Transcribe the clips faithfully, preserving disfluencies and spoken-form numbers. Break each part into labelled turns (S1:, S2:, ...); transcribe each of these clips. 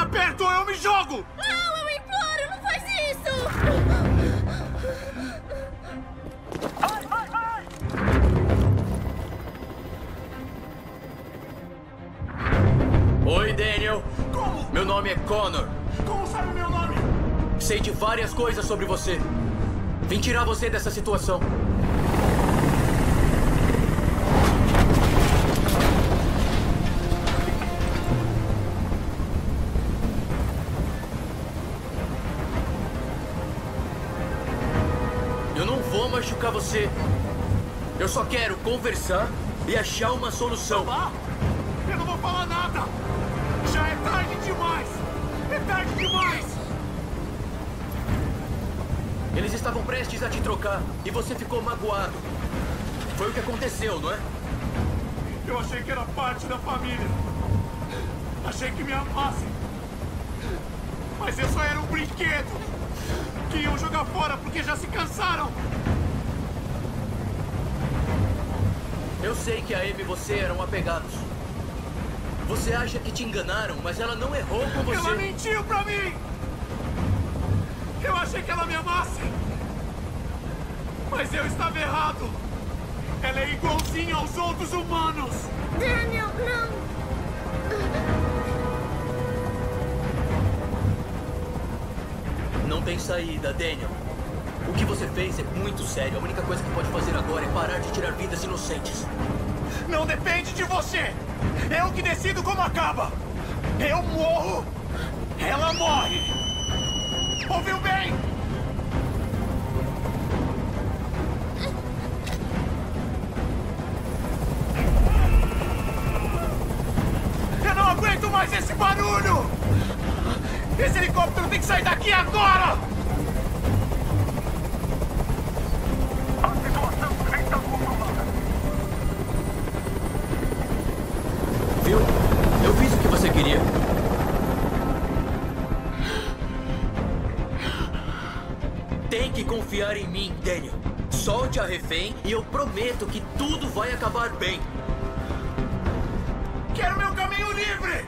S1: perto ou eu me jogo!
S2: Não, eu imploro, não faz isso!
S1: Vai, vai, vai!
S3: Oi, Daniel.
S1: Como?
S3: Meu nome é Connor.
S1: Como sabe o meu nome?
S3: Sei de várias coisas sobre você. Vim tirar você dessa situação. Eu não vou machucar você. Eu só quero conversar e achar uma solução.
S1: Ah, eu não vou falar nada! Já é tarde demais! É tarde demais!
S3: Eles estavam prestes a te trocar e você ficou magoado. Foi o que aconteceu, não é?
S1: Eu achei que era parte da família. Achei que me amassem. Mas eu só era um brinquedo que iam jogar fora porque já se cansaram.
S3: Eu sei que a Amy e você eram apegados. Você acha que te enganaram, mas ela não errou com você.
S1: Ela mentiu pra mim! Eu achei que ela me amasse. Mas eu estava errado. Ela é igualzinha aos outros humanos.
S2: Daniel, não!
S3: Não tem saída, Daniel. O que você fez é muito sério. A única coisa que pode fazer agora é parar de tirar vidas inocentes.
S1: Não depende de você. Eu que decido como acaba. Eu morro. Ela morre. Ouviu bem? Eu não aguento mais esse barulho! Esse helicóptero tem que sair daqui agora! A situação está controlada.
S3: Viu? Eu fiz o que você queria. Tem que confiar em mim, Daniel. Solte a refém e eu prometo que tudo vai acabar bem.
S1: Quero meu caminho livre!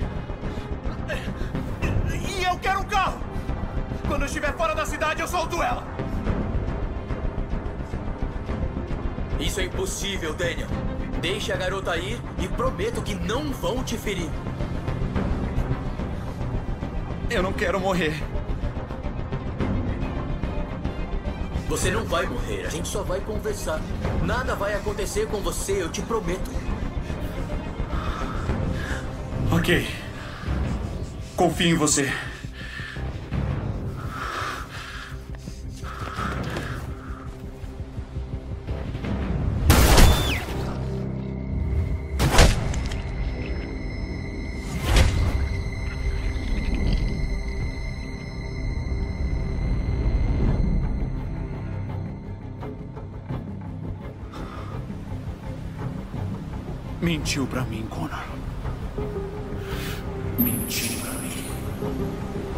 S1: E eu quero um carro! Quando eu estiver fora da cidade, eu solto ela!
S3: Isso é impossível, Daniel. Deixe a garota ir e prometo que não vão te ferir.
S1: Eu não quero morrer.
S3: Você não vai morrer, a gente só vai conversar. Nada vai acontecer com você, eu te prometo.
S1: Ok. Confio em você. Mentiu pra mim, Connor. Mentiu pra mim.